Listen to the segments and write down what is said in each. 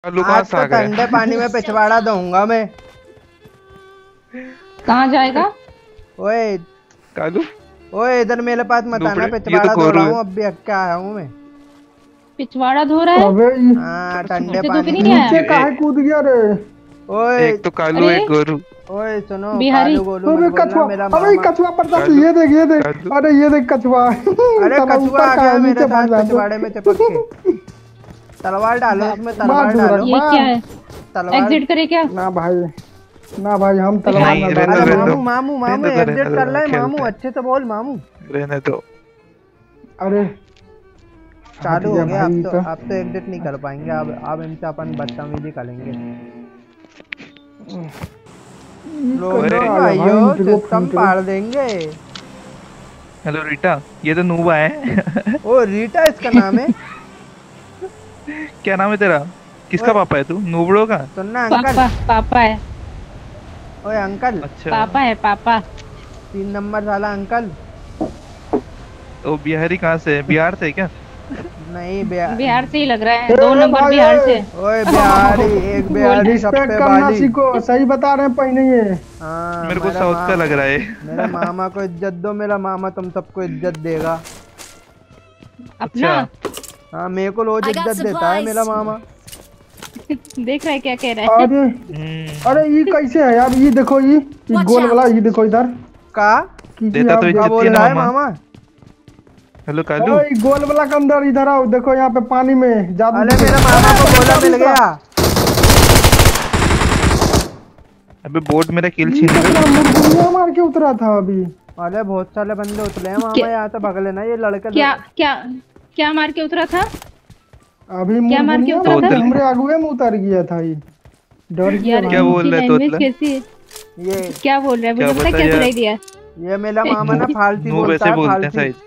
कालू कहाँ से आ गया? ठंडे पानी में पिछवाड़ा दूंगा मैं। कहाँ जाएगा? ओए कालू ओए इधर मेरे पास मत आना, पिछवाड़ा धो रहा हूँ, अब भी हक के आया हूँ मैं। पिछवाड़ा धो रहा है? अबे हाँ ठंडे तो पानी नहीं आया? नीचे काहे कूद गया रे? ओए एक तो कालू एक गोरू। ओए सुनो, बिहारी। कालू गोलू अबे मत बोलना, कछुआ, मेरा अबे मामा। कछुआ पड़ता है, कालू, ये देख कालू। अरे ये देख कछुआ। अरे साला कछुआ ऊपर आ का गया है, मेरे नीचे साथ भाग जा। पिछवाड़े में चिपक के। तलवार डालो उसमें, मार तलवार दूंगा। डालो। ये क्या है? तलवार। एग्जिट करे क्या? ना भाई, ना भाई, हम तलवार नहीं, ना रहने डालेंगे। दो, रहने मामू दो। मामू मामू रहने दो, एग्जिट रहने कर दो, ले खेलते मामू, हैं। अच्छे से बोल मामू। रहने दो। अरे चालू हट हो गया गया, भाई अब तो एग्जिट नहीं कर पाएंगे, अब इनसे अपन बदतमीजी करेंगे। अरे, भाइयों सिस्टम पाड़ देंगे। हेलो रीटा, ये तो नूबा है। ओ रीटा इसका नाम है? क्या नाम है तेरा? किसका ओए। पापा है तू? नूबड़ो का? सुनना अंकल। पापा है। ओए अंकल। अच्छा। पापा है पापा। 3 नंबर वाला अंकल। तो बिहारी कहाँ से है? बिहार से है क्या? नहीं बिहार से ही लग रहा है, 2 नंबर बिहार से। ओए बिहारी, एक बिहारी सब रिस्पेक्ट पे करना बाली। सीखो, सही बता रहे हैं पहले ये। हाँ, मेरे को साउथ का लग रहा है। मेरे मामा को इज्जत दो, मेरा मामा तुम सबको इज्जत देगा। अपना हाँ मेरे को रोज इज्जत देता है मेरा मामा। देख रहा है क्या कह रहा है? अरे ये कैसे है यार? ये देखो, ये गोल वाला, ये देखो इधर का देता तो इज्जत बोल ही है रहा ना है मामा। हेलो कालू। ये गोल वाला के अंदर इधर आओ, देखो यहाँ पे पानी में जादू। अरे मेरा मामा को गोला मिल गया। अबे बोट मेरा किल छीन ये लिया। मुर्गियां मार के उतरा था अभी। अरे बहुत सारे बंदे उतरे हैं मामा, यहाँ से भाग लेना ये लड़के। क्या क्या क्या मार के उतरा था? अभी क्या मार के उतरा था? हमरे आगुए में उतर गया था ये, डर गया। यार क्या बोल रहा है तोतला? कैसी है? ये क्या बोल रहा है? क्या मुझे पता बता क्या यार? सुनाई दिया? ये मेरा मामा ना फालतू नूब बोलता ऐसे है, बोलते हैं फालतू। शायद।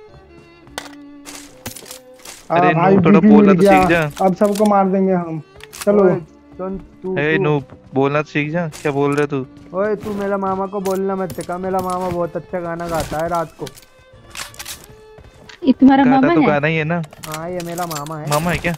अरे भाई नूब थोड़ा बीपी बोलना मिल तो गया, सीख जा। अब सबको मार देंगे हम। चलो ओए, तू ए नूब बोलना तो सीख जा। क्या बोल रहे तू? ओए तू मेरा मामा को बोलना मत सिखा, मेरा मामा बहुत अच्छा गाना गाता है रात को। ये तुम्हारा गाता मामा तो है? गाना ही है ना। हाँ ये मेरा मामा है। मामा है क्या?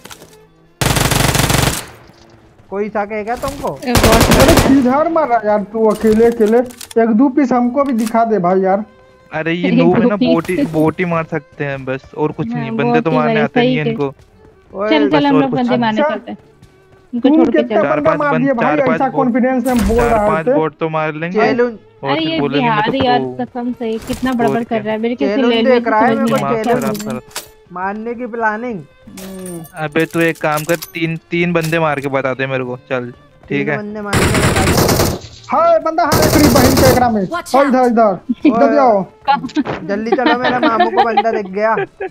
कोई सा कहेगा तुमको? अरे किधर मारा यार तू अकेले अकेले? एक दो पीस हमको भी दिखा दे भाई यार। अरे ये नूब है ना, बोटी मार सकते हैं बस, और कुछ नहीं। बंदे तो मारने आते नहीं है इनको। चल चल हम और लोग कुछ बंदे नहीं। मारने चलते हैं। इनको तू छोड़ के कितना चल। बंदा मार दिया भाई, ऐसा कॉन्फिडेंस में बोल रहा है। 4-5 बोट तो मार लेंगे। चैलेंज और अरे फिर ये बोलेंगे मैं बिहारी तो यार, pro। कसम से कितना बड़बड़ कर रहा है, मेरे किसी चैलेंज लैंग्वेज देख रहा है समझ नहीं मेरे को, आ रहा चैलेंज। क्या बोल रहा है। मारने की प्लानिंग। अबे तू एक काम कर, तीन बंदे मार के बता दे मेरे को। चल ठीक है। बंदे मारने के बता दो। हाय बंदा, हाय तेरी बहन के एकरा में। हाय इधर इधर इधर जाओ, जल्दी चलो, मेरा मामू को बंदा दिख गया।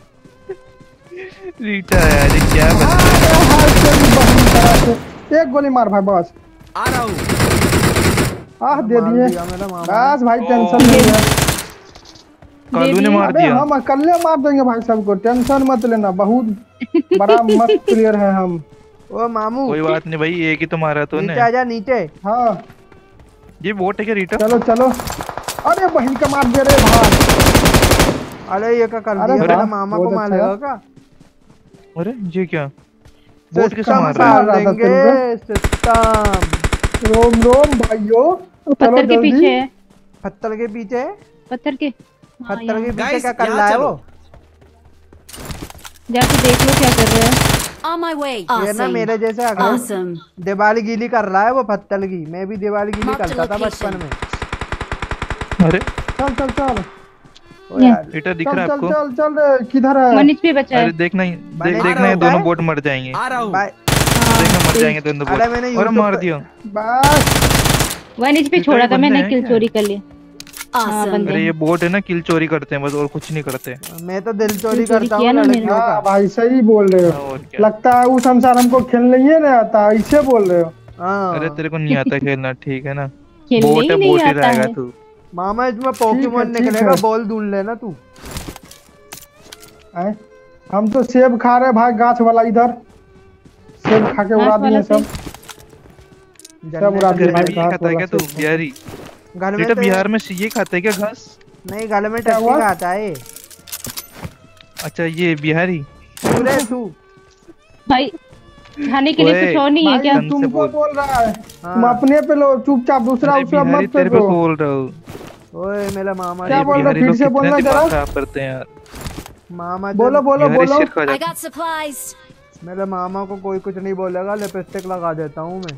रीटा यार ये क्या बंदा है? हाय तेरी बहन तरह से। एक गोली मार भाई बस। आ रहा हूँ। आह दे मार दिए दिया मेरा मामा। बस भाई, टेंशन नहीं है। कालू ने मार अबे दिया। हम अकेले मार देंगे भाई सबको, टेंशन मत लेना। बहुत बड़ा मस्त प्लेयर है हम। ओ मामू कोई बात नहीं भाई, एक ही तो मारा तूने। नीचे आजा नीचे। हाँ ये बोट है क्या रीटा? चलो चलो। अरे बहन का मार दे रे भाई। अरे ये क्या कर अरे दिया, मेरा वाह, मामा को बहुत मार अच्छा लेगा है। क्या? अरे ये क्या? बोट कैसे सिस्टम मार रहा है? पाल देंगे, सिस्टम। रोम रोम भाइयों, वो चलो पत्थर के जल्दी। पीछे है। पत्थर के पीछे? पत्थर के पत्थर के पीछे Guys, क्या कर यहाँ रहा है चलो। वो? जाके देख लो क्या कर रहा है। On my way. ये ना मेरे जैसे अगर Awesome. दीवार गीली कर रहा है वो पत्थर की। मैं भी दीवार गीली Mark the करता था location. बचपन में। अरे चल चल चल ओ यार रीटा दिख चल रहा है चल आपको? चल चल रे, किधर है? मनीष पे बचा अरे है। देखना ही बने देखना ये होता दोनों है? बोट मर जाएंगे। आ रहा हूँ। बाय। देखना मर जाएंगे दोनों अरे मैंने बोट। और YouTube मार पे- दिया। बस वन एचपी छोड़ा था मैंने, किल चोरी कर लिया। हाँ Awesome. बंदे अरे ये बोट है ना, किल चोरी करते हैं बस, और कुछ नहीं करते। मैं तो दिल चोरी दिल चोरी करता किया हूँ ना लड़कियों हाँ का। भाई सही बोल रहे हो। और क्या? लगता है वो संसार हमको खेलने ही नहीं आता, ऐसे बोल रहे हो। हाँ अरे तेरे को नहीं आता खेलना, ठीक है ना? खेलने बोट ही है, नहीं बोट ही आता रहेगा है। तू। मामा इसमें पोकेमोन ठीक निकलेगा, है। बॉल ढूंढ लेना तू। आए? हम तो सेब खा रहे भाई, गाछ वाला इधर सेब खा के उड़ा गाछ वाला दिए सब। सब उड़ा घर दिए में भाई, भी ये घास खाता है वाला क्या तू सेब। बिहारी? घर में बेटा तो बिहार में ये खाते हैं क्या घास? नहीं, घर में क्या टट्टी हुआ? खाता है अच्छा ये बिहारी। पूरे तू। भाई खाने के लिए ओए, कुछ और नहीं है भाई क्या? ढंग से तुमको बोल। बोल रहा है, हाँ। तुम अपने पे लो चुपचाप, दूसरा अरे उसका बिहारी मत तेरे पे फेंको। बोल रहा हूँ। ओए मेरा मामा क्या ये बोल रहे हो? बिहारी फिर लोग से कितने बोलना दिमाग जरा। खराब करते हैं यार। मामा बोलो बोलो बिहारी बोलो। सिर खा I जाते got supplies. मेरे मामा को कोई कुछ नहीं बोलेगा, लिपस्टिक लगा देता हूँ मैं। हैं।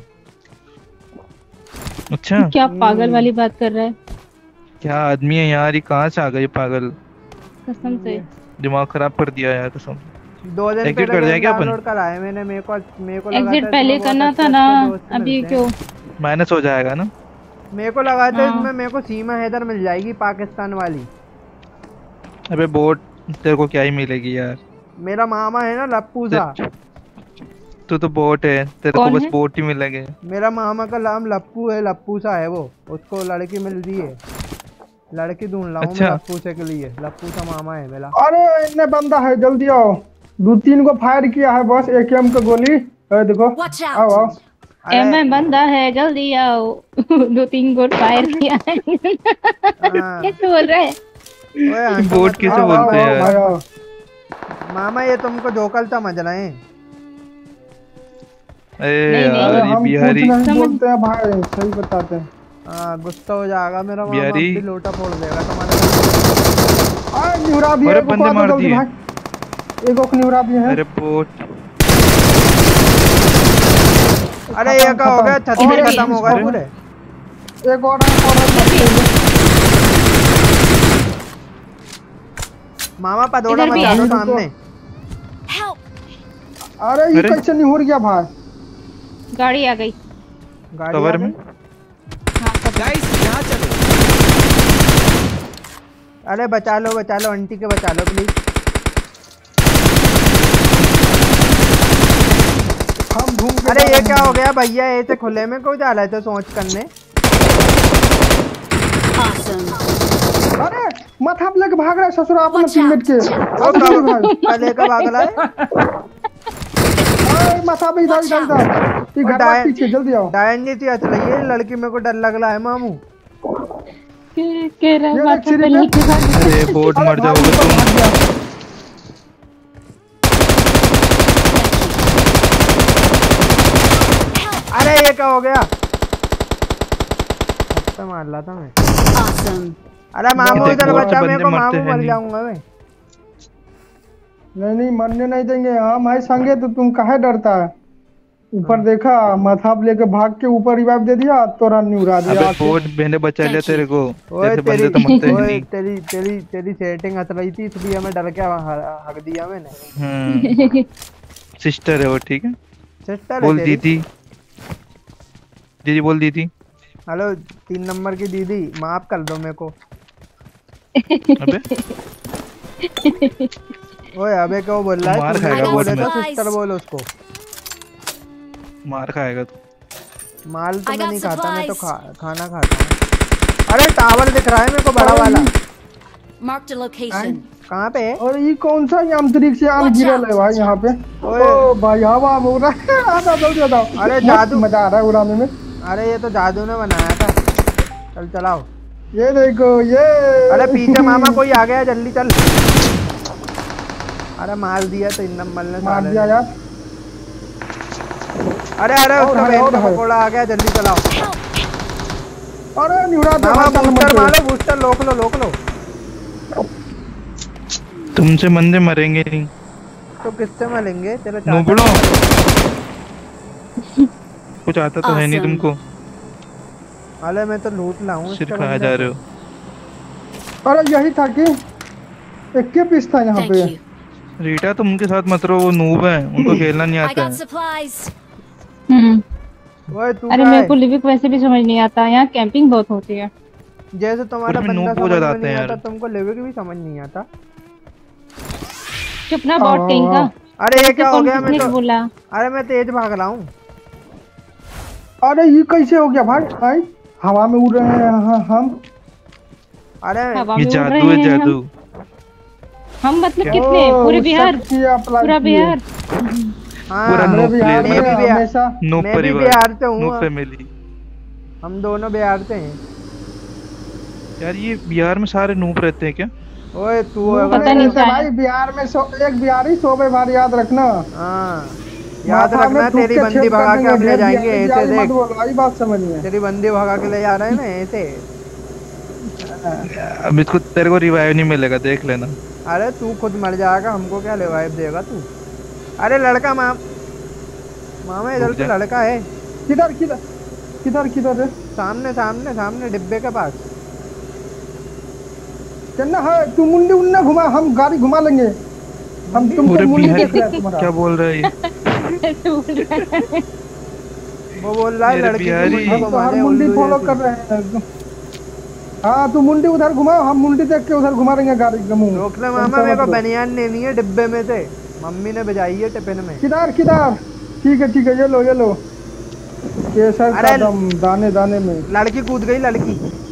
अच्छा क्या पागल वाली बात कर रहा है? क्या आदमी है यार, ये कहाँ से आ गए पागल। कसम से। दिमाग खराब कर दिया यार कसम से। 2 दिन Exit पहले कर जाए गेम क्या अपन? डाउनलोड कराए मैंने। मेरे को लगा एग्जिट था पहले इसमें करना बहुत था अच्छे ना, अच्छे दोस्त अभी मिलते हैं। क्यों? माइनस हो जाएगा ना। मेरे को लगा था हाँ। इसमें मेरे को सीमा हैदर मिल जाएगी, पाकिस्तान वाली। अबे बोट तेरे को क्या ही मिलेगी यार। मेरा मामा है ना लप्पू सा। तू तो बोट है, तेरे को कौन बस है? बोट ही मिलेंगे। मेरा मामा का नाम लप्पू है, लप्पू सा है वो। उसको लड़की मिल रही है, लड़की ढूंढ रहा हूँ मैं अच्छा। लप्पू से के लिए। लप्पू सा मामा है मेरा। अरे इतने बंदा है, जल्दी आओ। 2-3 को फायर किया है बस, AKM का गोली। देखो, Watch out. आओ आओ। अरे एमएम बंदा है, जल्दी आओ। 2-3 गोट फायर किया है। हाँ। कैसे बोल रहा है? ओए हंसो बोट मत किसे मामा। बोलते हैं यार? भाई आओ। मामा ये तुमको जोकल समझ रहे हैं। अरे नहीं, नहीं। यार अरे ये हम कुछ बिहारी नहीं समझ- बोलते हैं भाई, सही बताते हैं। हाँ गुस्सा हो जाएगा मेरा मामा, बिहारी। अपनी लोटा फोड़ देगा तुम्हारे। अरे निहुरा दिए, अरे एक को बंदे दो मार जल्दी दिए। भाई। एक को निहुरा दिए हैं। अरे बोट। अरे ये क्या हो गया, छत इधर भी खत्म हो गए है। पूरे। एक और मामा पदोड़ा इधर भी मचा है। दो सामने। Help. अरे ये अरे। कैसे निहुर गया भाई? गाड़ी आ गई। गाड़ी कवर आ में। गई। हाँ, सब- गाइस यहाँ चलो। अरे बचा लो आंटी के, बचा लो प्लीज। हम घूम के अरे ये क्या हो गया भैया, ऐसे खुले में क्यों जा रहे थे सोच करने? Awesome. अरे माथा पे लेके भाग रहा है ससुरा अपने Watch टीममेट के। वो अब कब भाई कले का भागला है? अरे माथा पे इधर इधर इधर। ये घर के पीछे जल्दी आओ। डायन जी थी असली, ये लड़की मेरे को डर लग रहा है मामू। कह रहा ये माथा देख सीढ़ी पे पे। लेके भाग। अरे बोट अरे मर भाई, जाओगे ऊपर तुम। भाग गया। अरे ये क्या हो गया? अच्छा मार रहा था मैं। Awesome. अरे मामू देखो, इधर बचा, बंदे मेरे को मरते मामू हैं मर नहीं। जाऊंगा मैं। नहीं नहीं मरने नहीं देंगे हम भाई संगे, तो तुम काहे डरता है? ऊपर देखा, माथा पे लेके भाग के ऊपर रिवाइव दे दिया, तोरा निउरा दिया अबे आके। बोट मैंने बचा लिया तेरे को। ओए जैसे तेरी बंदे तो मरते हैं ओए नहीं। तेरी तेरी तेरी सेटिंग हट रही थी, इसलिए मैं डर के हक दिया मैंने। सिस्टर है वो, ठीक है। सिस्टर बोल है तेरी? दीदी। दीदी बोल दीदी। हेलो 3 नंबर की दीदी, माफ कर दो मेरे को। अबे ओए अबे क्यों बोल रहा है? मार तूने खाएगा क्या बोट बोला में। था? सिस्टर बोल उसको। मार खाएगा तू। माल तो I मैं got नहीं खाता, मैं तो supplies. खाना खाता हूँ। अरे टावर दिख रहा है मेरे को बड़ा वाला। Marked a location. कहाँ पे है? और ये कौन सा यांत्रिक से आन Watch गिरल out. है भाई यहाँ पे? ओए। ओ भाई हवा में उड़ा आधा जल्दी बताओ। अरे मस्त जादू। मजा आ रहा है उड़ाने में। अरे ये तो जादू ने बनाया था। चल चलाओ। ये देखो ये। अरे पीछे मामा कोई आ गया, जल्दी चल। अरे मार दिया 3 नंबर ने मार साले दिया ने। यार। अरे अरे और उसका है, बहन और का है। पकोड़ा आ गया, जल्दी चलाओ। अरे निउरा दे मामा भाई, बूस्टर चल मत मारो, बूस्टर लोक लो लोक लो। तुमसे बंदे मरेंगे नहीं। तो किससे मिलेंगे? तेरे नूबड़ो। चाचा। कुछ आता तो है नहीं Awesome. तुमको। अरे मैं तो लूट लाऊं सिर इसके खाया बंदे जा को। रहे हो। अरे यही था कि एक के पीस था यहाँ Thank पे। you. रीटा तुम उनके साथ मत रहो, वो नूब है, उनको खेलना नहीं I आता got है। supplies. ओए तू अरे क्या मेरे है? को लिविक वैसे भी समझ नहीं आता, यहाँ कैंपिंग बहुत होती है। जैसे तुम्हारा उसमें बंदा नूब समझ हो में जाते नहीं हैं आता, यार। तुमको लिविक भी समझ नहीं आता। चुप ना बॉट कहीं का। अरे ये क्या हो कौन गया? किसने मैं तो बोला? अरे मैं तेज भाग रहा हूँ। अरे ये कैसे हो गया भाई? भाई हवा में उड़ रहे हैं हम। अरे हवा ये में उड़ जादू रहे है, हैं जादू। हम मतलब क्या? कितने? पूरे ओ, बिहार? शक्ति अप्लाई पूरा किए। बिहार? हाँ पूरा हमारे नूब बिहार प्लेयर, मैं भी में बिहार- हमेशा नूब मैं भी परिवार, बिहार से हूँ। Noob family. हम दोनों बिहार से हैं। यार ये बिहार में सारे नूब रहते हैं क्या? ओए तू नूब पता नहीं नहीं रहते शायद। भाई, बिहार में एक बिहारी 100 बार याद रखना। हाँ याद माथा में रखना, थूक तेरी के बंदी छेद कर भगा के देंगे, हम ले ढेर जाएंगे, दिहाड़ी ऐसे दिहाड़ी मत देख। बोलो, आई बात समझिए। तेरी बंदी भगा के ले जा रहे हैं ना ऐसे। अब इसको तेरे को रिवाइव नहीं मिलेगा, देख लेना। अरे तू खुद मर जाएगा, हमको क्या रिवाइव देगा तू। अरे लड़का मामा इधर रुक पे जा। लड़का है। किधर किधर किधर किधर है? सामने सामने सामने डिब्बे के पास। चलना है, तू मुंडी उन्ना घुमा, हम गाड़ी घुमा लेंगे। हम तुमको पूरे मुंडी बिहारी देख रहे हैं तुम्हारा। क्या बोल रहा है ये? वो बोल रहा है मेरे लड़की की बिहारी। मुंडी हम को तो हर मारे मुंडी उल्लू फॉलो जैसी। कर रहे हैं। हाँ तू मुंडी उधर घुमाओ, हम मुंडी देख के उधर घुमा देंगे गाड़ी का मुंह। रोक ले मामा, मेरे को बनियान लेनी है डिब्बे में से, मम्मी ने बजाई है टिफिन में। किधर किधर? ठीक है, ये लो ये लो। केसर का अरे दम दाने दाने में। लड़की कूद गई, लड़की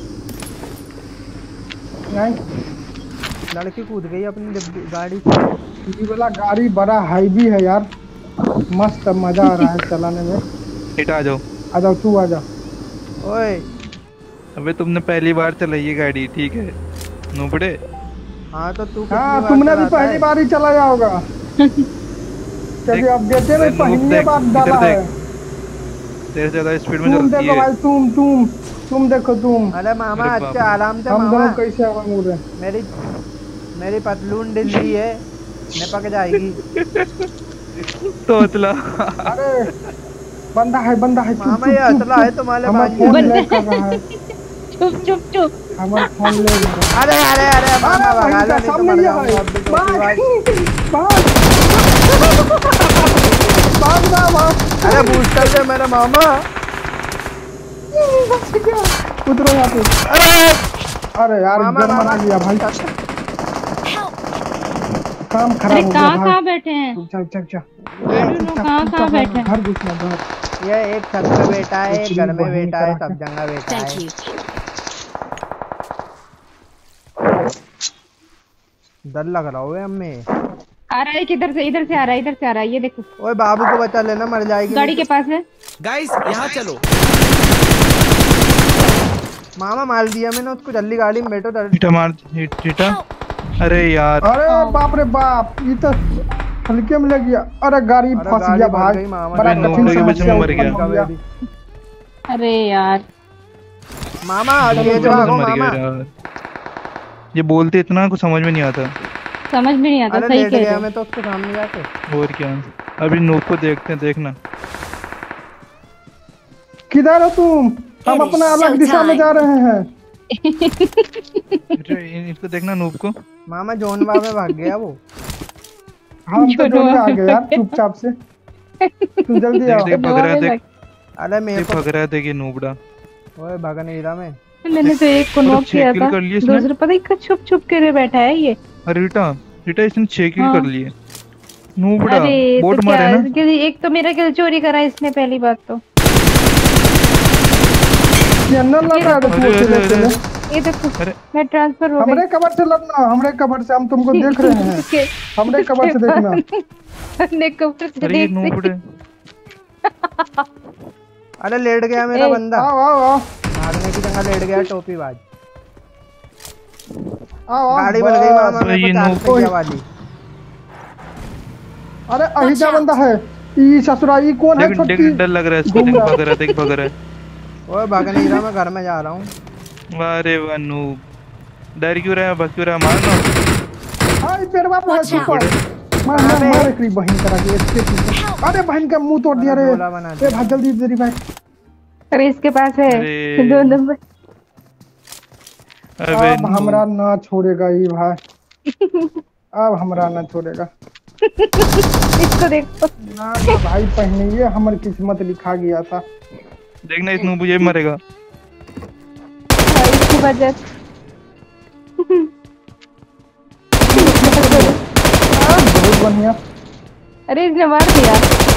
नहीं, कूद गई अपनी गाड़ी से। ये वाला गाड़ी बड़ा हैवी है यार, मस्त मजा आ रहा है चलाने में। आ जाओ। आ जाओ, तू आ जा। ओए अबे तुमने पहली बार चलाई है गाड़ी, ठीक है नूबड़े। हाँ तो तू हाँ कितनी तुमने बार भी चलाता पहली है? बार ही चलाया होगा, क्योंकि अपडेट में पहली बार डाला है। तेरे से ज्यादा स्पीड में तुम चलती देखो है। भाई, तुम देखो तुम। अरे मामा अरे बाप अच्छे रे। आराम से हम मामा, दोनों कैसे हवा मुड़ रहे हैं। मेरी पतलून ढिल्ली है, निपक जाएगी। तोतला। अरे बंदा है चुप मामा ये चुप असला है तुम्हारे हमारा पास। फोन ले कर रहा है, चुप हमारा फोन ले रहा है। अरे अरे अरे मामा अरे भगा लो, नहीं तो सामने मर ये जाऊंगा है। अब भी तो शिवाय। भाग। अरे बूस्टर से मेरा मामा। उतरो यहाँ पे। अरे यार मामा, गन बना लिया भाई, काम खराब अरे हो गया कहाँ भाई। बैठे हैं? चल कहाँ बैठे हैं? घर घुसना घर। ये एक छत पे बैठा है, एक घर में बैठा है, सब जगह बैठा Thank है। you. डर लग रहा है हमें। आ रहा है किधर से? इधर से आ रहा है, ये देखो ओए बाबू को बचा लेना, मर जाएगी। गाड़ी के पास है। गाइस यहाँ चलो। मामा मार दिया मैंने उसको, जल्दी गाड़ी में बैठो। टीटा मार टीटा। अरे यार अरे बाप रे बाप, ये तो हल्के में लग गया। अरे गाड़ी अरे फंस गाड़ी गया फंस भाई, गई मामा। बड़ा अबे कठिन नौकरी के बच्चे समस्या में मर गया। उत्पन्न हो गया। अरे यार मामा तेज बच्चे भागो मर मामा। गए यार। ये बोलते इतना कुछ समझ में नहीं आता। समझ में नहीं आता, अरे सही लेट कह रहे गया हो। मैं तो उसके सामने जाके। और क्या। अभी नूब को देखते हैं, देखना। किधर हो तुम? हम It is अपना अलग दिशा में showtime. जा रहे हैं। इसको देखना नूब को। मामा जोनवा में भाग गया वो। हम तो जोन में आ गए यार चुपचाप से। तुम जल्दी देख आओ। देख भग रहा है, देख अरे मेरे देख को भग रहा है, देखिए नूबड़ा। ओए भग नहीं रहा मैं। मैंने तो एक को नॉक 6 किया किल था, कर लिए इसने। दूसरा पता नहीं छुप छुप के बैठा है ये। अरे रीटा इसने 6 किल हाँ। कर लिए। नूबड़ा अरे बोट तो मारे क्या, ना। एक तो मेरा किल चोरी करा इसने, पहली बात तो। जनरल लड़ रहा है तो अरे, पूछते अरे, लेते अरे, ये देखो अरे। मैं ट्रांसफर हो हमरे गई। कबर से लड़ना, हमरे कबर से, हम तुमको देख रहे हैं। हमरे कबर से देखना। हमने कबर से अरे ये देख नूबड़े। अरे लेट गया मेरा ए, बंदा। आओ भागने की जगह लेट गया टोपीबाज। आओ गाड़ी बन गई मामा भाई, मेरे ये को 4 नूब- पहिया वाली। अरे अहिजा बंदा है, ई ससुराई कौन है? देख छोटी डर लग रहा है इसको, देख भग रहा है, देख भग रहा है। ओए भाग नहीं रहा, मैं घर में जा रहा हूँ। अरे वाह नूब। डर क्यों रहा है, भग क्यों रहा है, मारना। हाय पेड़ बाप है Watch out. सुपर। मार करी बहन करा के इसके पीछे। अरे बहन का मुंह तोड़ दिया रे। गोला बना ए दिया। भाई जल्दी तेरी भाई। अरे इसके पास है अरे। 2 नंबर। अबे अब हमरा ना छोड़ेगा ये भाई, अब हमरा ना छोड़ेगा। इसको देखो। ना भाई पहले ये हमारी किस्मत लिखा गया था। देखना इस नूब ये मरेगा। भाई इसकी वजह बहुत बढ़िया। अरे इसने मार दिया,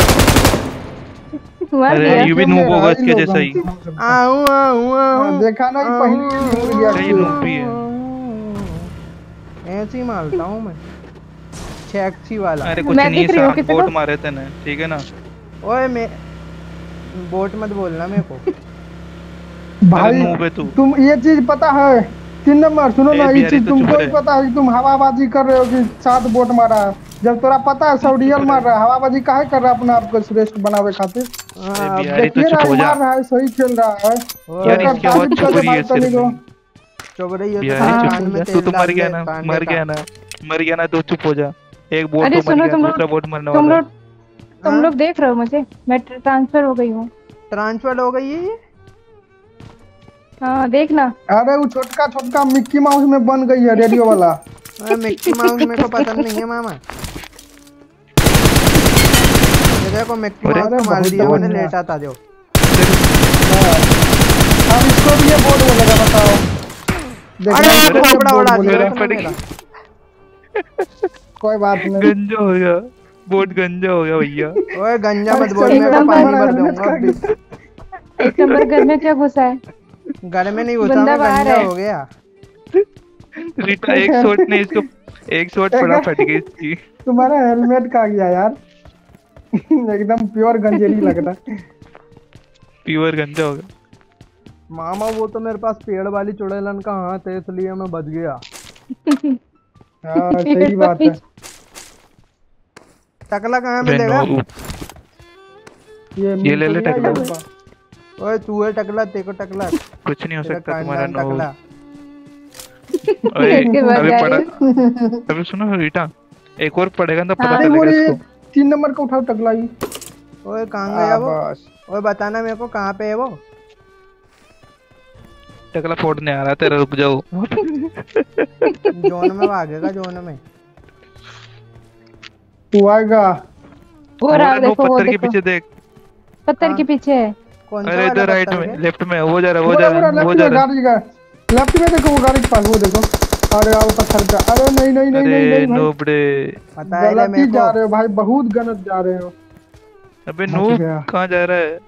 मार अरे दिया। ये भी नूब होगा इसके लोग जैसा ही। आऊं आऊं आऊं। देखा ना, ये पहली के लिए गया। ये नूब भी है। ऐसे ही मारता हूँ मैं, छेक्सी वाला। अरे कुछ मैं नहीं, दिख रही हूँ 7 किसी बोट को? मारे थे ना, ठीक है ना। ओए मैं बोट मत बोलना मेरे को। भाई अरे नूब है तू। तुम ये चीज पता है 3 नंबर, सुनो ए, ना, ये बिहारी चीज तो चुप तुमको ही रहे। पता है कि तुम हवाबाजी कर रहे हो कि 7 बोट मारा है। जब तोरा पता है सब रियल मार रहा है, हवाबाजी काहे कर रहा है अपना आपको श्रेष्ठ बनावे खातिर? हाँ, बिहारी तो देखिए चुप रहा हो जा मार रहा है, सही खेल रहा है। यार, एक इसकी आवाज तारीफ चुप करके रही है मारता नहीं सिर्फ। दो। चुप रही है तो बिहारी कान चुप हो में जा, तेल तू तो मर डाल गया दे, ना, कांटे मर का। गया ना, मर गया ना तो चुप हो जा। एक बोट अरे तो मर सुनो गया, तुम दूसरा लोग, बोट मरने तुम वाला है। लोग तुम लोग देख रहे हो मुझे? मैं ट्रांसफर हो गई हूँ। ट्रांसफर हो गई है ये? हाँ देखना। अरे वो छोटका छोटका मिक्की माउस में बन गई है रेडियो वाला। मिक्की माउस मेरे को पसंद नहीं है मामा। ये देखो मिक्की अरे, माउस को मार बहुत दिया मैंने, बढ़िया। लेटा था जो। अब इसको भी ये बोर्ड बोलेगा, बताओ। अरे देखना इसको ये खोपड़ा बोर्ड उड़ा दिया बोलेगा। उसने मेरा। कोई बात नहीं। गंजा हो गया, बोट गंजा हो गया भैया। ओए गंजा मत बोल, एक मेरे को नंबर पानी हमारा भर हेलमेट दूंगा का अभी। एक नंबर घर में क्या घुसा है? घर में नहीं घुसा, बंदा मैं बाहर गंजा है। हो गया। रीटा एक शॉट ने इसको, एक शॉट पड़ा, फट गई इसकी। तुम्हारा हेलमेट कहाँ गया यार? एकदम प्योर गंजेरी लग रहा है। प्योर गंजा हो गया। मामा वो तो मेरे पास पेड़ वाली चुड़ैलन का हाथ है, इसलिए मैं बच गया। हाँ सही बात है। टकला कहाँ अबे मिलेगा? नो, ये ले ले मिल टकला। तो गया। ओए तू है टकला, तेरे को टकला। कुछ नहीं हो तेरा सकता तुम्हारा कांडा नो। टकला। अरे इसके बाद अभी जा पड़ा, रही अभी सुनो रीटा, एक और पड़ेगा तो पता हाँ। अरे वो चलेगा ये इसको। 3 नंबर का उठाओ टकला ही। ओए कहाँ गया वो? बस ओए बताना मेरे को कहाँ पे है वो? टकला फोड़ने आ रहा है तेरा, रुक जाओ। जोन में भागेगा, जोन में। तू आएगा। वो रहा, नो, देखो वो पत्थर के देखो, पीछे देख। पत्थर के पीछे है। कौन सा अरे वाला इधर राइट पत्थर में, है? लेफ्ट में, वो जा रहा, वो पूरा जा पूरा रहा, वो लेफ्ट जा में रहा। गाड़ी का लेफ्ट में देखो, वो गाड़ी के पास वो देखो। अरे आओ पत्थर पे। अरे नहीं नहीं नहीं नहीं अरे नहीं भाई, नोबड़े, पता है ले गलती मेरे जा को। रहे हो भाई, बहुत गलत जा रहे हो। अबे बच नूब गया। कहाँ जा रहा है?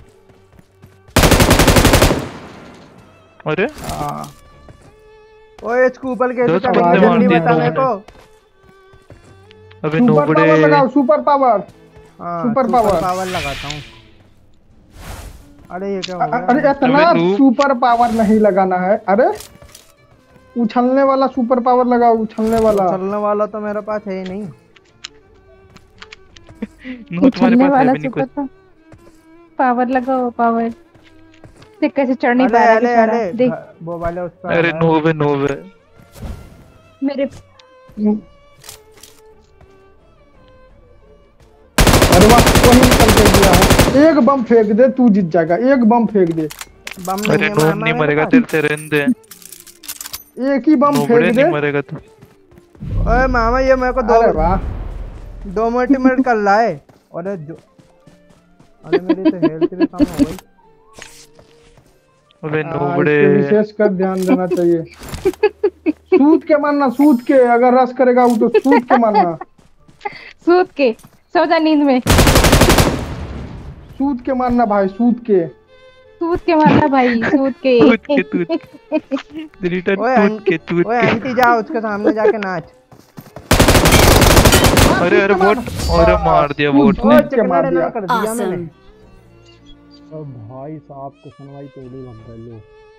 अरे हाँ। ओए इसको ऊपर कैसे दस चढ़ेंगे बंदे मार जल्दी दिए बता मेरे तुमने। को। अबे सुपर नोबड़े, पावर लगाओ, सुपर पावर। हाँ, सुपर सुपर पावर। पावर लगाता हूँ। अरे ये क्या हो अरे गया? इतना अबे नूब। सुपर पावर नहीं लगाना है। अरे उछलने वाला सुपर पावर लगाओ, उछलने वाला। चलने वाला तो मेरे पास है ही नहीं। नूब तुम्हारे चलने पास है वाला भी नहीं सुपर कुछ। पावर लगाओ, पावर से कैसे चढ़ नहीं अले पा रहा अले बेचारा। अले देख वो वाले उस पर अरे नूब है, नूब है। मेरे अरे वाह, वही निकल के गया है। एक बम फेंक दे, तू जीत जाएगा। एक बम फेंक दे, बम नहीं अरे है नूब मामा नहीं मेरे मरेगा, पास। तेरे से रहने दे। एक ही बम नोबड़े फेंक दे। नहीं मरेगा तू। ओए मामा ये मेरे को अरे वाह, 2 मिनट कर रहा है। अरे जो अरे मेरी तो हेल्थ भी कम हो गई। अबे इस पे नोबड़े, विशेष कर ध्यान देना चाहिए। सूत के मारना, सूत के। अगर रस करेगा वो तो सूत के मारना। सूत के सो जा नींद में, सूत के मारना भाई, सूत के। सूत के मारना भाई, सूत के। तूत के तूत, रीटा ओए तूत के तूत ओए के। आंटी जा उसके सामने जाके नाच। अरे अरे बोट, अरे मार दिया बोट ने। ओए के चिकना मार डिनर दिया। कर दिया मैंने। Awesome. भाई साहब को सुनवाई पहले लग गई।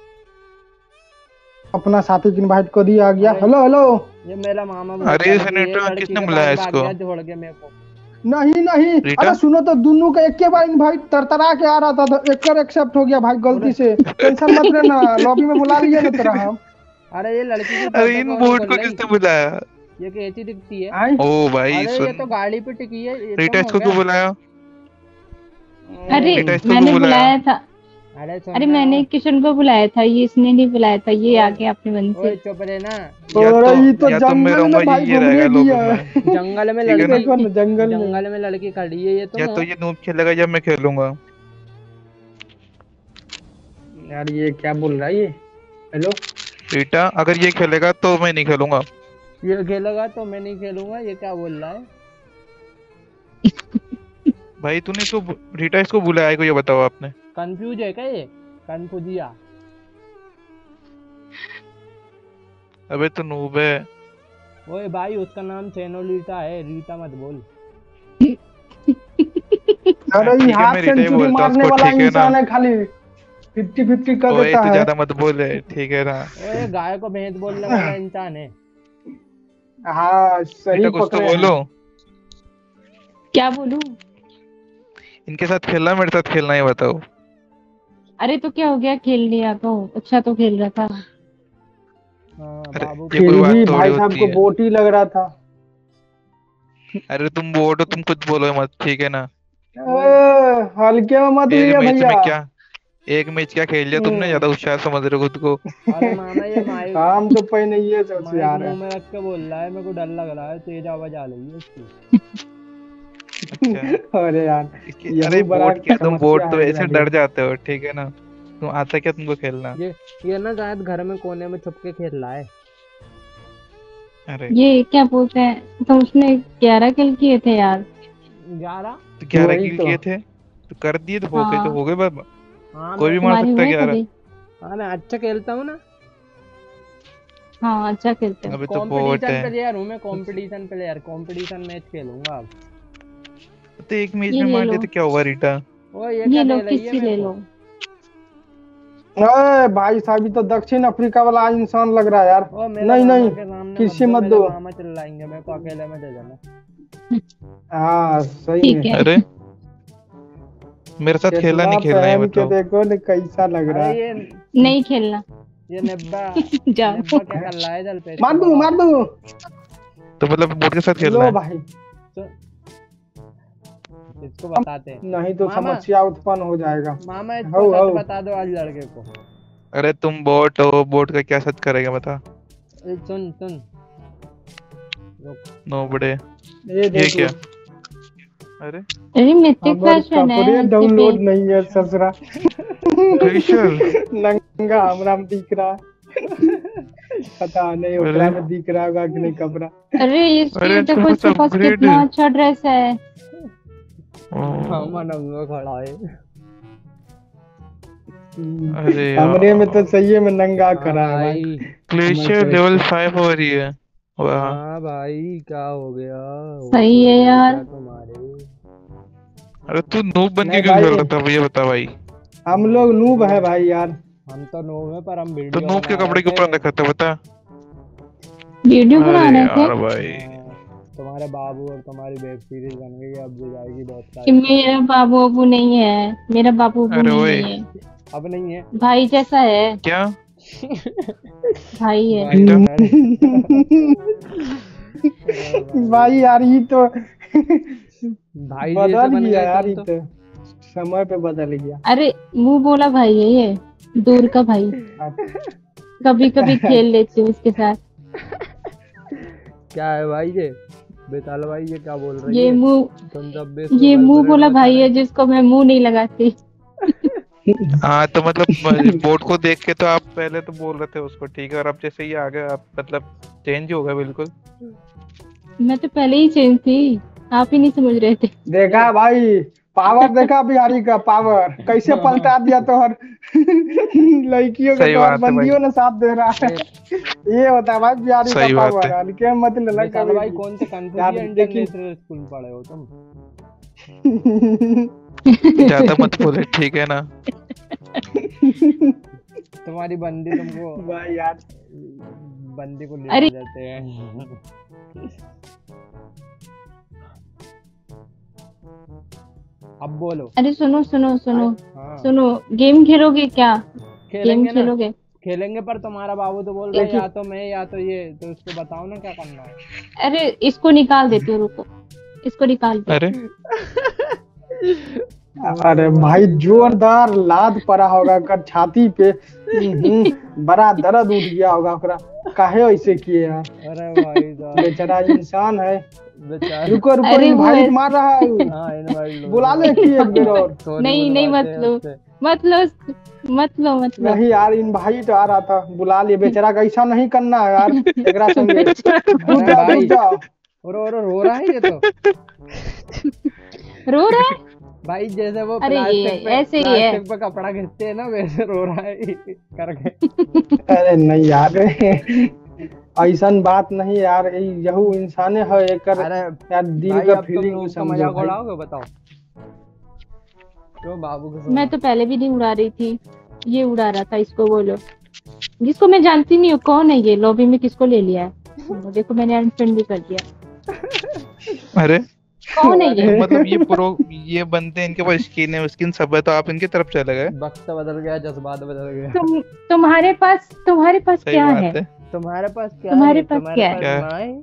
अपना साथी की इनवाइट कर दिया, आ गया। Hello hello. ये मेरा मामा अरे सेनेटर किसने बुलाया इसको? छोड़ के मेरे को। नहीं नहीं, रीटा? अरे सुनो तो, दोनों का एक के बार इनवाइट तरतरा के आ रहा था, तो एक कर एक्सेप्ट हो गया भाई गलती से। टेंशन मत लेना, लॉबी में बुला लिए ना तेरा हम। अरे ये लड़की की अरे इन बोट को किसने बुलाया? ये कैसी दिखती है? आई ओ भाई अरे ये तो सुन, गाड़ी पे टिकी है। ये रीटा तो इसको हो क्यों गया। बुलाया? अरे बेटा, इसको मैंने क्यों बुलाया? बुलाया था। अरे सुन अरे ना। मैंने किशन को बुलाया था, ये इसने नहीं बुलाया था। ये आ गया अपने मन ओए से। चुप रहे ना। और ये तो या तो मैं जंगल रहूंगा, में भाई ये रहेगा घूमने लॉबी दिया में। है। जंगल में ठीक है ना? देखो लड़की, ना, जंगल में। जंगल में लड़की खड़ी है ये तो। या तो ये नूब खेलेगा या मैं खेलूंगा। यार ये क्या बोल रहा है ये? हेलो। रीटा अगर ये खेलेगा तो मैं नहीं खेलूंगा। ये खेलेगा तो मैं नहीं खेलूंगा, ये क्या बोल रहा है? भाई तूने इसको, रीटा इसको बुलाया को ये बताओ आपने? कंफ्यूज है क्या ये? कंफ्यूजिया। अबे तो नूब है। ओए भाई उसका नाम चेनोलीटा है, रीटा मत बोल। अरे ठीक ये है, हाथ मैं रीटा ही सेंचुरी बोलता हूँ मारने उसको, वाला ठीक है ना? इंसान है, खाली 50-50 कर ओए देता तू है। ज्यादा मत बोले, ठीक है ना? ओए गाय को भैंस बोलने वाला इंसान है। हाँ सही रीटा कुछ तो पकड़े हैं। बोलो। क्या बोलूं? इनके साथ खेलना मेरे साथ खेलना, ये बताओ। अरे तो क्या हो गया, खेल लिया तो अच्छा तो खेल रहा था। हाँ अरे बाबू ये कोई फिर बात भी थोड़ी भाई साहब होती को है। बोट ही लग रहा था। अरे तुम बोट हो, तुम कुछ बोलो मत, ठीक है ना। हल्के में मत एक लिए मैच भैया। में क्या, एक मैच क्या खेल लिया तुमने, ज्यादा होशियार समझ रहे हो खुद को। अरे मामा ये माइक हम तो पहले ये सोच माइक यार है। मुंह में रख के बोल रहा है, मेरे को डर लग रहा है, तेज आवाज आ रही है उसकी। अच्छा अरे यार अरे यही बड़ा बोट क्या, तुम समस्या बोट तो है ऐसे मेरा लिए। डर जाते हो, ठीक है ना। तुम आता क्या तुमको खेलना। ये ना शायद घर में कोने में छुप के खेल रहा है। अरे ये क्या बोलते हैं, तो उसने 11 किल किए थे यार। 11? तो 11 वही किल तो। किए थे तो कर दिए, तो हो गए तो हाँ हो गए बाबा। हाँ कोई मैं भी मार तुम्हारी सकता है हुए 11। कभी? हाँ मैं अच्छा खेलता हूँ ना। हाँ अच्छा खेलते हो। अभी तो बोट कंपटीशन है। प्लेयर हूँ मैं, कंपटीशन प्लेयर, कंपटीशन मैच खेलूंगा अब। तो एक मैच ये में ले मार लो, लिया तो क्या हुआ रीटा। ओ ये ये क्या लो, दे रही है किसी ले मेरे लो। को? अरे भाई साहब ये तो दक्षिण अफ्रीका वाला इंसान लग रहा है यार। ओ मेरे नहीं मामा नहीं के सामने किसी मत मेरे दो। मामा चिल्लाएंगे, मेरे को अकेले में दे देना। हाँ सही ठीक में। है। अरे मेरे साथ खेलना चश्मा नहीं खेलना, ये पहन के बताओ। देखो न कैसा लग रहा अरे है। नहीं खेलना। ये निब्बा जाओ। निब्बा क्या कर रहा है, जल पे इसको मार दूं भगाओ। मार दूं। तो मतलब बोट के साथ खेलना लो है। भाई इसको बताते हैं। नहीं तो मामा समस्या उत्पन्न हो जाएगा। मामा इसको हो सच हो बता दो आज लड़के को। अरे तुम बोट हो, बोट का क्या सच करेगा बता। सुन सुन नो बड़े ये ये देख क्या। लो। अरे अरे मिथिक हमारे फैशन है कपड़े इसके डाउनलोड पे। नहीं है ससुरा। फेशियल। नंगा हमरा में दिख रहा है। पता नहीं अरे ओकरा में दिख रहा होगा कि नहीं कपड़ा। अरे इसके अरे देखो, तुम इसके तो पास अपग्रेड। कितना अच्छा ड्रेस है। मामा नंगा खड़ा है। अरे कमरे में तो यार सही में नंगा हाँ करा है भाई। भाई। ग्लेशियर लेवल 5 हो रही है। वाह। हाँ भाई क्या हो गया, सही है यार। क्या तुम्हारे। अरे तू नूब बन के नहीं क्यों भाई खेल रहा था, ये बता भाई। हम लोग नूब है भाई यार। हम तो नो में, पर हम तो वीडियो नूब के बना कपड़े रहे के ऊपर थे। रखा था बता। वीडियो बना अरे रहे थे यार भाई। तुम्हारे बाबू और तुम्हारी वेब सीरीज बन गई, अब जो जाएगी बहुत कि सारी। मेरा बाबू अबू नहीं है, मेरा बाबू अबू अरे नहीं ओए है। अब नहीं है भाई जैसा है, क्या भाई है। भाई बेटा? भाई यार ये तो भाई जैसे बदल बन गया गए यार तुम ये तो। तो समय पे बदल गया। अरे मुंह बोला भाई है ये, दूर का भाई। कभी कभी खेल लेती हूँ इसके साथ। क्या है भाई ये बेताल भाई, ये क्या बोल रही ये है? मुंह, तुम जब भी ये मुंह बोला भाई है जिसको मैं मुंह नहीं लगाती। हाँ तो मतलब बोर्ड को देख के तो आप पहले तो बोल रहे थे उसको, ठीक है, और अब जैसे ही आ गए आप मतलब चेंज हो गया बिल्कुल। मैं तो पहले ही चेंज थी, आप ही नहीं समझ रहे थे। देखा भाई पावर, देखा बिहारी का पावर कैसे पलटा दिया तो हर लड़कियों के सही तो हर बात है भाई। बंदियों ने साथ दे रहा है। ये होता है भाई बिहारी का सही बात पावर। है। हल्के मत लगा बेताल कभी भाई भी। कौन से यार कंफ्यूजन देखिए इंटरनेशनल स्कूल में पढ़े हो तुम? ज्यादा मत बोले, ठीक है ना। तुम्हारी बंदी तुमको भाई यार बंदी को अरे ले जाते हैं। अब बोलो। अरे सुनो सुनो सुनो हाँ सुनो, गेम खेलोगे क्या? गेम खेलेंगे ना, खेलोगे? खेलेंगे, पर तुम्हारा बाबू तो बोल रहा है या तो मैं या तो ये, तो उसको बताओ ना क्या करना है। अरे इसको निकाल देती हूँ, रुको, इसको निकाल दो। अरे अरे भाई जोरदार लाद पड़ा होगा कर छाती पे। बड़ा दर्द उठ गया होगा ओकरा। काहे ऐसे किए यार, अरे भाई साहब बेचारा इंसान है। बेचारा। रुको रुको अरे वो इनवाइट मार रहा है। हाँ इनवाइट बुला ले कि एक बेर और। नहीं नहीं, मत लो मत लो मत लो मत लो। नहीं यार इनवाइट आ रहा था, बुला लिए। बेचारा का ऐसा नहीं करना है यार एकरा संगे। डूब अरे जाओ भाई डूब जाओ। रो रहा है ये तो। रो रहा है? भाई जैसे वो अरे ये ऐसे ही है। प्लास्टिक पे कपड़ा खींचते हैं ना, वैसे रो रहा है करके। अरे नहीं यार ऐसा बात नहीं यार, यहू इंसाने है एकर अरे यार दिल भाई का अब तुम फीलिंग उसका समझो मजाक भाई। उड़ाओगे बताओ? क्यों बाबू के मैं तो पहले भी नहीं उड़ा रही थी, ये उड़ा रहा था। इसको बोलो, जिसको मैं जानती नहीं हूँ कौन है ये, लॉबी में किसको ले लिया है। देखो मैंने अनफ्रेंड भी कर दिया। अरे कौन है ये? मतलब ये प्रो ये बनते हैं, इनके पास स्किन है, स्किन सब है, तो आप इनकी तरफ चले गए। वक्त बदल गया, जज्बात बदल गए। तुम्हारे पास सही क्या बात है? है। तुम्हारे पास क्या तुम्हारे है? पास तुम्हारे क्या है? माए?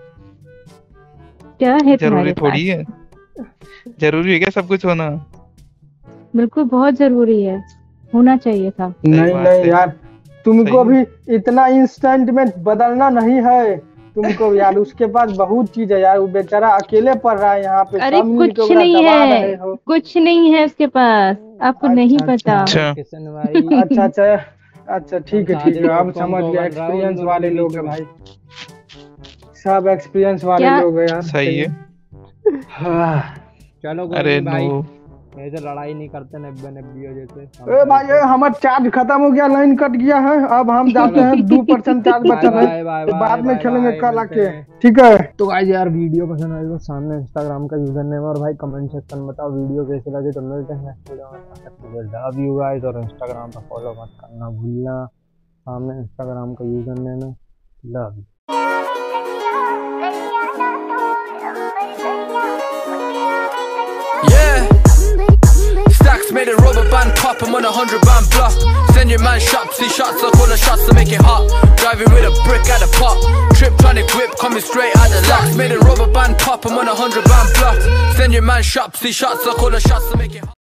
क्या है जरूरी तुम्हारे थोड़ी है, जरूरी है क्या सब कुछ होना? बिल्कुल बहुत जरूरी है, होना चाहिए था। नहीं बात नहीं है। यार, तुमको सही भी इतना इंस्टेंट में बदलना नहीं है तुमको यार। उसके पास बहुत चीज है यार, वो बेचारा अकेले पढ़ रहा है यहाँ पे। अरे सब मिल के कुछ ओकरा नहीं दबा है, रहे हो। कुछ नहीं है उसके पास, आपको नहीं अच्छा, पता। अच्छा। किशन भाई अच्छा अच्छा अच्छा, ठीक है ठीक है, अब कौन समझ कौन गया। बन रहा है उन एक्सपीरियंस दोनों वाले के लोग बीच हैं में? भाई, सब एक्सपीरियंस वाले क्या? लोग हैं यार। सही है। हाँ। चलो कोई अरे नहीं भाई, नो, ऐसे लड़ाई नहीं करते नब्बे जैसे। ए भाई, ए हमारा चार्ज खत्म हो गया, लाइन कट गया है। अब हम जाते हैं, 2% चार्ज बचा है, बाद में खेलेंगे कल आके, ठीक है? तो गाइस यार, वीडियो पसंद आई तो सामने इंस्टाग्राम का यूजर नेम और भाई कमेंट सेक्शन में बताओ वीडियो कैसे लगे। तो मिलते हैं नेक्स्ट वीडियो में। लव यू गाइस, और इंस्टाग्राम पर फॉलो मत करना भूलना। सामने इंस्टाग्राम का यूजर नेम है। Love you. Yeah, stacks made a rubber band pop. I'm on 100 block. Send your man shots, see shots, I call the shots to make it hot. Driving with a brick at a pop. Triptronic whip coming straight out the lock. Made a rubber band pop. I'm on 100 block. Send your man shots, see shots, I call the shots to make it hot.